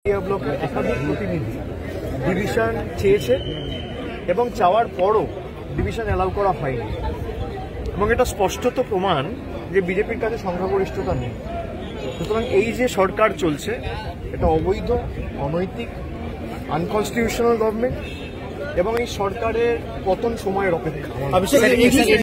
ব্লকের একাধিক প্রতিনিধি ডিভিশন চেয়েছে এবং চাওয়ার পরও ডিভিশন অ্যালাউ করা হয়নি এবং এটা স্পষ্টত প্রমাণ যে বিজেপির কাছে সংখ্যাগরিষ্ঠতা নেই। সুতরাং এই যে সরকার চলছে এটা অবৈধ, অনৈতিক, আনকনস্টিটিউশনাল গভর্নমেন্ট এবং এই সরকারের পতন সময়ের অপেক্ষা।